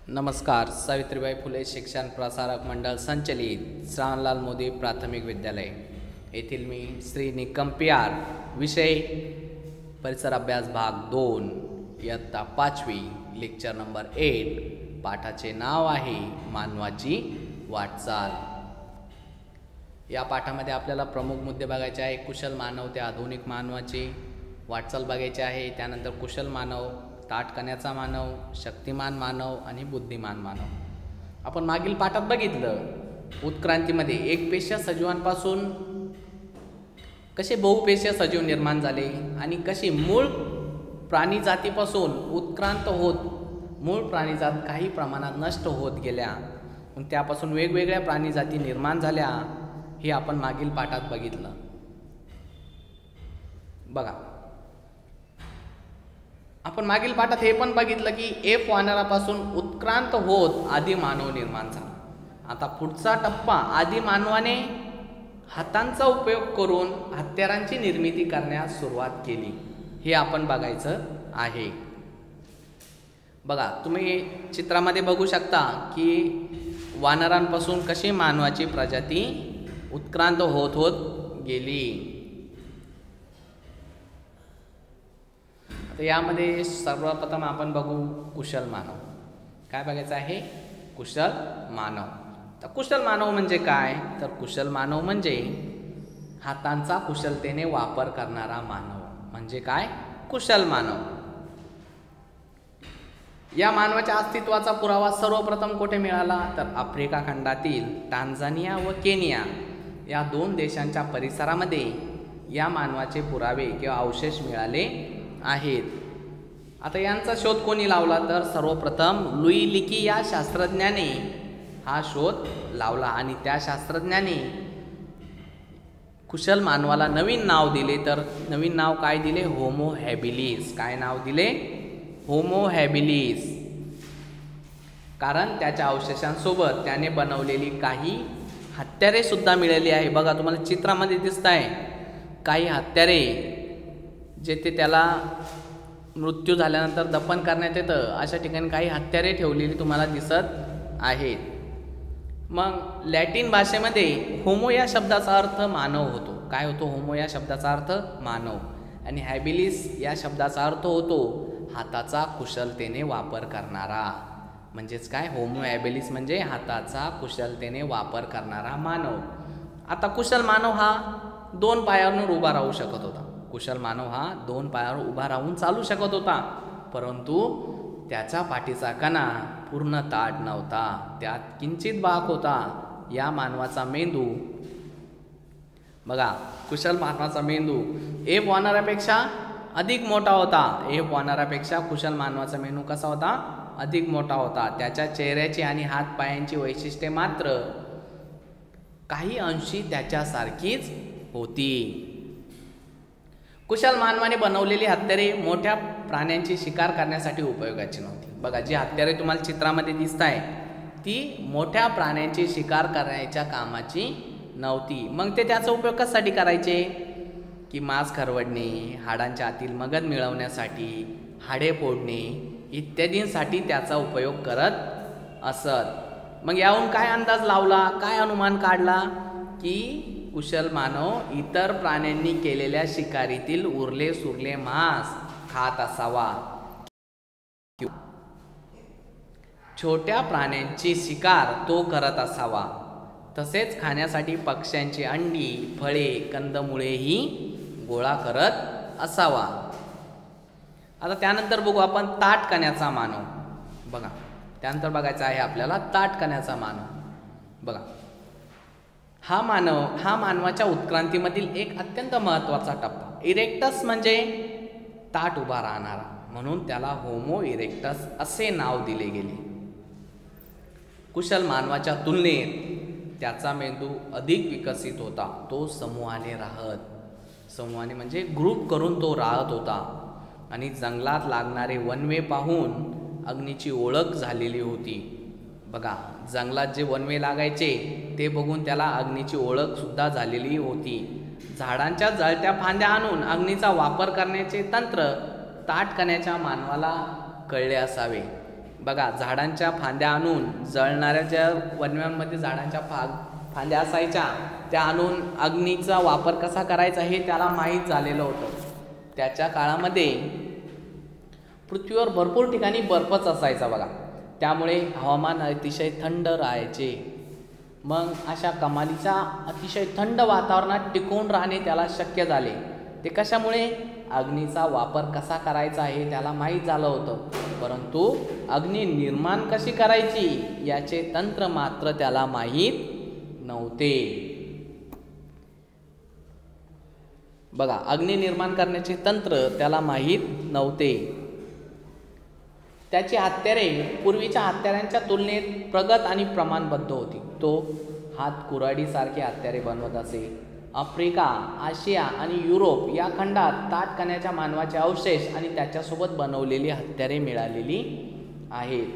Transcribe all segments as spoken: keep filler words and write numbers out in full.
नमस्कार. सावित्रीबाई फुले शिक्षण प्रसारक मंडळ संचलित श्रावणलाल मोदी प्राथमिक विद्यालय येथील मी श्री निकम पी आर. विषय परिसर अभ्यास भाग दोन, इयत्ता पाचवी, लेक्चर नंबर एट. पाठाचे नाव आहे मानवाची वाटचाल. या पाठामध्ये आपल्याला प्रमुख मुद्दे बघायचे आहे. कुशल मानव ते आधुनिक मानवाची वाटचाल बघायची आहे. त्यानंतर कुशल मानव, ताठकण्याचा मानव, शक्तिमान मानव आणि बुद्धिमान मानव. आपण मागील पाठात बघितलं उत्क्रांतीमध्ये एक पेशीय सजीवांपासून कसे बहुपेशीय सजीव निर्माण झाले आणि कशी मूळ प्राणी जातीपासून उत्क्रांत होत मूळ प्राणीजात काही प्रमाणात नष्ट होत गेल्या, त्यापासून वेगवेगळ्या प्राणी जाती निर्माण झाल्या, हे आपण मागील पाठात बघितलं. बघा, आपण मागील पाठात हे पण बघितलं की एफ वानरापासून उत्क्रांत होत आदी मानव निर्माण झाला. आता पुढचा टप्पा, आदी मानवाने हातांचा उपयोग करून हत्यारांची निर्मिती करण्यास सुरुवात केली, हे आपण बघायचं आहे. बघा, तुम्ही चित्रामध्ये बघू शकता की वानरांपासून कशी मानवाची प्रजाती उत्क्रांत होत होत गेली. तर यामध्ये सर्वप्रथम आपण बघू कुशल मानव. काय बघायचं आहे? कुशल मानव. तर कुशल मानव म्हणजे काय? तर कुशल मानव म्हणजे हातांचा कुशलतेने वापर करणारा मानव. म्हणजे काय? कुशल मानव. या मानवाच्या अस्तित्वाचा पुरावा सर्वप्रथम कुठे मिळाला? तर आफ्रिका खंडातील टांझानिया व केनिया या दोन देशांच्या परिसरामध्ये या मानवाचे पुरावे किंवा अवशेष मिळाले आहेत. आता यांचा शोध कोणी लावला? तर सर्वप्रथम लुई लिकी या शास्त्रज्ञाने हा शोध लावला आणि त्या शास्त्रज्ञाने कुशल मानवाला नवीन नाव दिले. तर नवीन नाव काय दिले? Homo habilis. काय नाव दिले? Homo habilis. कारण त्याच्या अवशेषांसोबत त्याने बनवलेली काही हत्यारे सुद्धा मिळाली आहे. बघा, तुम्हाला चित्रामध्ये दिसत आहे काही हत्यारे जेथे त्याला मृत्यू झाल्यानंतर दफन करण्यात येतं, अशा ठिकाणी काही हत्यारे ठेवलेली तुम्हाला दिसत आहेत. मग लॅटिन भाषेमध्ये होमो या शब्दाचा अर्थ मानव होतो. काय होतो? होमो या शब्दाचा अर्थ मानव. आणि हॅबिलिस या शब्दाचा अर्थ होतो हाताचा कुशलतेने वापर करणारा. म्हणजेच काय? होमो हॅबिलिस म्हणजे हाताचा कुशलतेने वापर करणारा मानव. आता कुशल मानव हा दोन पायावर उभा राहू शकत होता. कुशल मानव हा दोन पायावर उभा राहून चालू शकत होता, परंतु त्याच्या पाठीचा कणा पूर्ण ताठ नव्हता, त्यात किंचित भाग होता. या मानवाचा मेंदू बघा, कुशल मानवाचा मेंदू एफ वानरापेक्षा अधिक मोठा होता. एफ वानरापेक्षा कुशल मानवाचा मेंदू कसा होता? अधिक मोठा होता. त्याच्या चेहऱ्याची आणि हात पायांची वैशिष्ट्ये मात्र काही अंशी त्याच्यासारखीच होती. कुशल मानवाने बनवलेली हत्यारे मोठ्या प्राण्यांची शिकार करण्यासाठी उपयोगाची नव्हती. बघा, जी हत्यारे तुम्हाला चित्रामध्ये दिसत आहे ती मोठ्या प्राण्यांची शिकार करण्याच्या कामाची नव्हती. मग ते त्याचा उपयोग कशासाठी करायचे? की मांस खरवडणे, हाडांच्या आतील मगज मिळवण्यासाठी, हाडे फोडणे इत्यादींसाठी त्याचा उपयोग करत असत. मग याहून काय अंदाज लावला, काय अनुमान काढला? की कुशल मानव इतर प्राण्यांनी केलेल्या शिकारीतील उरले सुरले मांस खात असावा. छोट्या प्राण्यांची शिकार तो करत असावा. तसेच खाण्यासाठी पक्ष्यांची अंडी, फळे, कंदमुळेही गोळा करत असावा. आता त्यानंतर बघू आपण ताठकण्याचा मानव. बघा, त्यानंतर बघायचा आहे आपल्याला ताठकण्याचा मानव. बघा, हा मानव हा मानवाच्या उत्क्रांतीमधील एक अत्यंत महत्त्वाचा टप्पा. इरेक्टस म्हणजे ताठ उभा राहणारा, म्हणून त्याला होमो इरेक्टस असे नाव दिले गेले. कुशल मानवाच्या तुलनेत त्याचा मेंदू अधिक विकसित होता. तो समूहाने राहत, समूहाने म्हणजे ग्रुप करून तो राहत होता आणि जंगलात लागणारे वनवे पाहून अग्नीची ओळख झालेली होती. बघा, जंगलात जे वनवे लागायचे ते बघून त्याला अग्नीची ओळख सुद्धा झालेली होती. झाडांच्या जळत्या फांद्या आणून अग्नीचा वापर करण्याचे तंत्र ताठकण्याच्या मानवाला कळले असावे. बघा, झाडांच्या फांद्या आणून जळणाऱ्या ज्या वनव्यांमध्ये झाडांच्या फा फांद्या असायच्या त्या आणून अग्नीचा वापर कसा करायचा हे त्याला माहीत झालेलं होतं. त्याच्या काळामध्ये पृथ्वीवर भरपूर ठिकाणी बर्फच असायचा बघा, त्यामुळे हवामान अतिशय थंड राहायचे. मग अशा कमालीच्या अतिशय थंड वातावरणात टिकून राहणे त्याला शक्य झाले. ते कशामुळे? अग्नीचा वापर कसा करायचा हे त्याला माहीत झालं होतं, परंतु अग्नी निर्माण कशी करायची याचे तंत्र मात्र त्याला माहीत नव्हते. बघा, अग्नी निर्माण करण्याचे तंत्र त्याला माहीत नव्हते. त्याची हत्यारे पूर्वीच्या हत्यारांच्या तुलनेत प्रगत आणि प्रमाणबद्ध होती. तो हात कुऱ्हाडीसारखे हत्यारे बनवत असे. आफ्रिका, आशिया आणि युरोप या खंडात ताठकण्याच्या मानवाचे अवशेष आणि त्याच्यासोबत बनवलेली हत्यारे मिळालेली आहेत.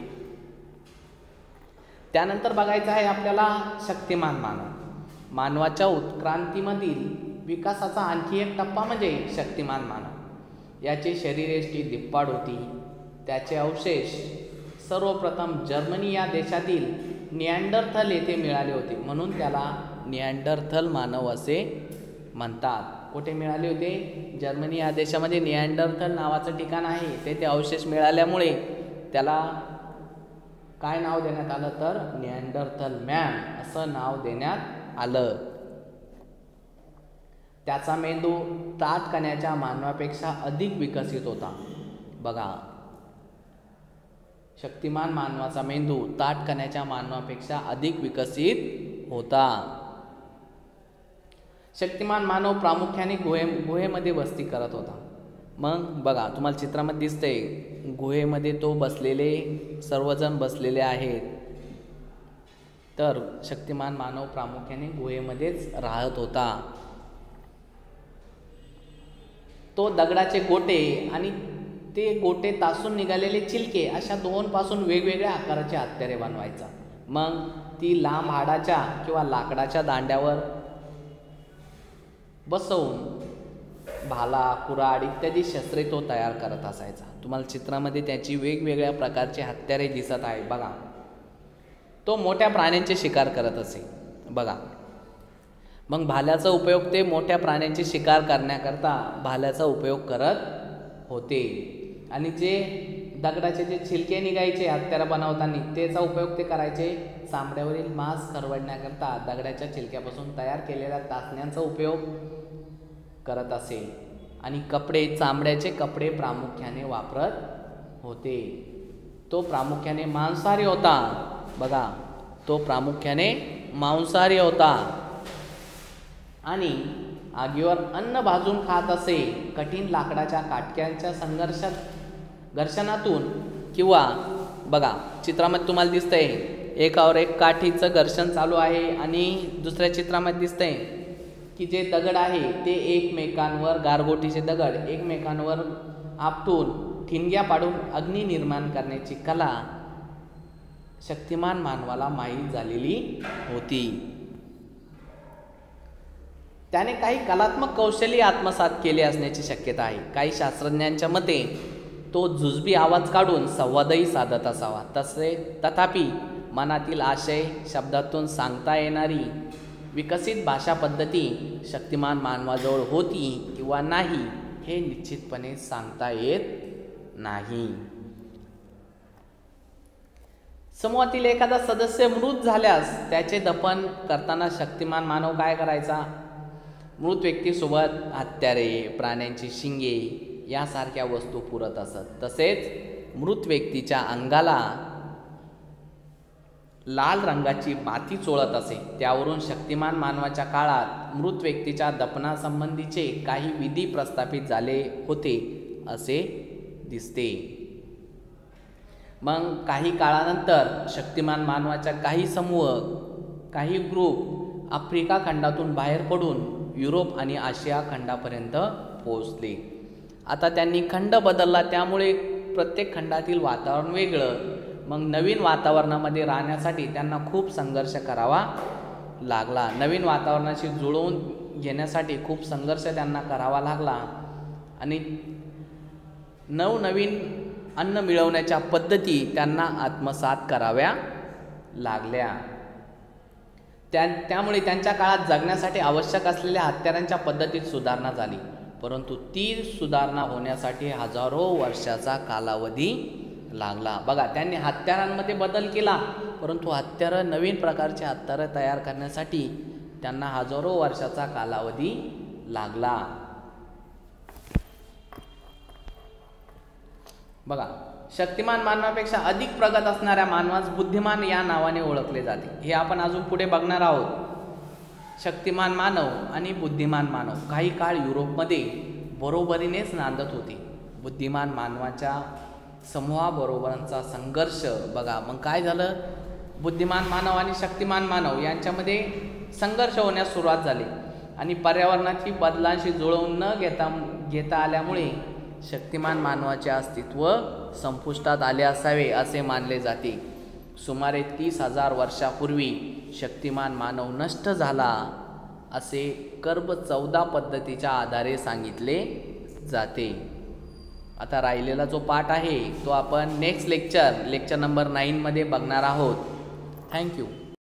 त्यानंतर बघायचं आहे आपल्याला शक्तिमान मानव. मानवाच्या उत्क्रांतीमधील विकासाचा आणखी एक टप्पा म्हणजे शक्तिमान मानव. याची शरीरयष्टी धिप्पाड होती. त्याचे अवशेष सर्वप्रथम जर्मनी या देशातील निअँडरथल येथे मिळाले होते, म्हणून त्याला निअँडरथल मानव असे म्हणतात. कुठे मिळाले होते? जर्मनी या देशामध्ये निअँडरथल नावाचं ठिकाण आहे. तेथे अवशेष मिळाल्यामुळे त्याला काय नाव देण्यात आलं तर निअँडरथल मॅन असं नाव देण्यात आलं. त्याचा मेंदू ताठकण्याच्या मानवापेक्षा अधिक विकसित होता. बघा, शक्तिमान मानवाचा मेंदू ताठकण्याच्या मानवापेक्षा अधिक विकसित होता. शक्तिमान मानव प्रामुख्याने गुहे गुहेमध्ये वस्ती करत होता. मग बघा, तुम्हाला चित्रामध्ये दिसतंय गुहेमध्ये तो बसलेले सर्वजण बसलेले आहेत. तर शक्तिमान मानव प्रामुख्याने गुहेमध्येच राहत होता. तो दगडाचे गोटे आणि ते गोटे तासून निघालेले चिलके अशा दोन पासून वेगवेगळ्या आकाराचे हत्यारे बनवायचा. मग ती लांब हाडाच्या किंवा लाकडाच्या दांड्यावर बसवून भाला, कुऱ्हाड इत्यादी शस्त्रे तो तयार करत असायचा. तुम्हाला चित्रामध्ये त्याची वेगवेगळ्या प्रकारचे हत्यारे दिसत आहे. बघा, तो मोठ्या प्राण्यांचे शिकार करत असे. बघा, मग भाल्याचा उपयोग ते मोठ्या प्राण्यांची शिकार करण्याकरता भाल्याचा उपयोग करत होते. आणि जे दगडाचे जे छिलके निघायचे हत्यारा बनवताना त्याचा उपयोग ते करायचे चामड्यावरील मांस खरवडण्याकरता दगडाच्या छिलक्यापासून तयार केलेल्या तासण्यांचा उपयोग करत असे. आणि कपडे, चामड्याचे कपडे प्रामुख्याने वापरत होते. तो प्रामुख्याने मांसाहारी होता. बघा, तो प्रामुख्याने मांसाहारी होता आणि आगीवर अन्न भाजून खात असे. कठीण लाकडाच्या काटक्यांच्या संघर्षात घर्षणातून किंवा बघा, चित्रामध्ये तुम्हाला दिसतंय एकावर एक काठीचं घर्षण चालू आहे आणि दुसऱ्या चित्रामध्ये दिसतंय की जे दगड आहे ते एकमेकांवर, गारगोटीचे दगड एकमेकांवर आपटून ठिणग्या पाडून अग्नी निर्माण करण्याची कला शक्तिमान मानवाला माहीत झालेली होती. त्याने काही कलात्मक कौशल्य आत्मसात केले असण्याची शक्यता आहे. काही शास्त्रज्ञांच्या मते तो जुजबी आवाज काढून संवादही साधत असावा. तसे तथापि मनातील आशय शब्दातून सांगता येणारी विकसित भाषा पद्धती शक्तिमान मानवाजवळ होती किंवा नाही हे निश्चितपणे सांगता येत नाही. समूहातील एखादा सदस्य मृत झाल्यास त्याचे दफन करताना शक्तिमान मानव काय करायचा? मृत व्यक्तीसोबत हत्यारे, प्राण्यांची शिंगे यासारख्या वस्तू पुरत असत. तसेच मृत व्यक्तीच्या अंगाला लाल रंगाची माती चोळत असे. त्यावरून शक्तिमान मानवाच्या काळात मृत व्यक्तीच्या दफनासंबंधीचे काही विधी प्रस्थापित झाले होते असे दिसते. मग काही काळानंतर शक्तिमान मानवाच्या काही समूह, काही ग्रुप आफ्रिका खंडातून बाहेर पडून युरोप आणि आशिया खंडापर्यंत पोहोचले. आता त्यांनी खंड बदलला, त्यामुळे प्रत्येक खंडातील वातावरण वेगळं. मग नवीन वातावरणामध्ये राहण्यासाठी त्यांना खूप संघर्ष करावा लागला. नवीन वातावरणाशी जुळवून घेण्यासाठी खूप संघर्ष त्यांना करावा लागला आणि नवनवीन अन्न मिळवण्याच्या पद्धती त्यांना आत्मसात कराव्या लागल्या. त्या त्यामुळे त्यांच्या काळात जगण्यासाठी आवश्यक असलेल्या हत्यारांच्या पद्धतीत सुधारणा झाली. परंतु ती सुधारणा होण्यासाठी हजारो वर्षाचा कालावधी लागला. बघा, त्यांनी हत्यारांमध्ये बदल केला, परंतु हत्यारं नवीन प्रकारचे हत्यारं तयार करण्यासाठी त्यांना हजारो वर्षाचा कालावधी लागला. बघा, शक्तिमान मानवापेक्षा अधिक प्रगत असणाऱ्या मानवास बुद्धिमान या नावाने ओळखले जाते. हे आपण अजून पुढे बघणार आहोत. शक्तिमान मानव आणि बुद्धिमान मानव काही काळ युरोपमध्ये बरोबरीनेच नांदत होते. बुद्धिमान मानवाच्या समूहाबरोबरचा संघर्ष बघा, मग काय झालं, बुद्धिमान मानव आणि शक्तिमान मानव यांच्यामध्ये संघर्ष होण्यास सुरुवात झाली आणि पर्यावरणाची बदलांशी जुळवून न घेता घेता आल्यामुळे शक्तिमान मानवाचे अस्तित्व संपुष्टात आले असावे असे मानले जाते. सुमारे तीस हजार वर्षापूर्वी शक्तिमान मानव नष्ट झाला असे कर्ब चौदा पद्धतीच्या आधारे सांगितले जाते. आता राहिलेला जो पाठ आहे तो आपण नेक्स्ट लेक्चर लेक्चर नंबर नाईनमध्ये बघणार आहोत. थँक्यू.